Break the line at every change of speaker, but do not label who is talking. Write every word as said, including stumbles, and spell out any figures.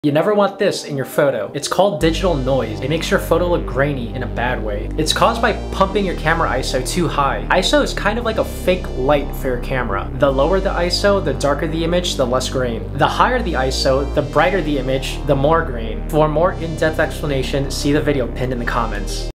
You never want this in your photo. It's called digital noise. It makes your photo look grainy in a bad way. It's caused by pumping your camera I S O too high. I S O is kind of like a fake light for your camera. The lower the I S O, the darker the image, the less grain. The higher the I S O, the brighter the image, the more grain. For more in-depth explanation, see the video pinned in the comments.